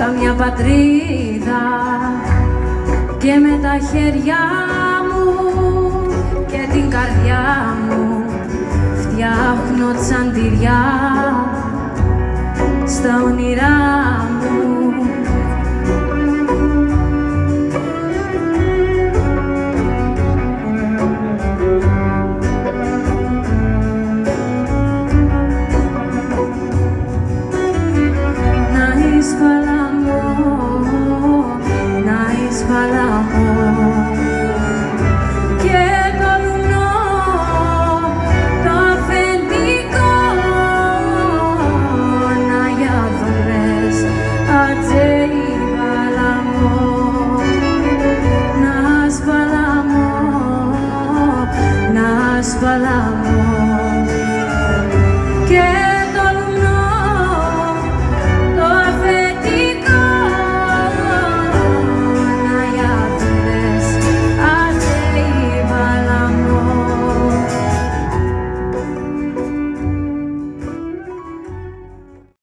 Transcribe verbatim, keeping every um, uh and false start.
καμιά πατρίδα και με τα χέρια μου και την καρδιά μου φτιάχνω τσαντηριά στα όνειρά μου. Και το λουνό, το αφεντικό, να για δωρές, ατζέι.